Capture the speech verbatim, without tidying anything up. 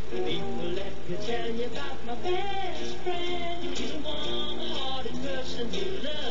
People, let me tell you about my best friend. He's a warm-hearted person who loves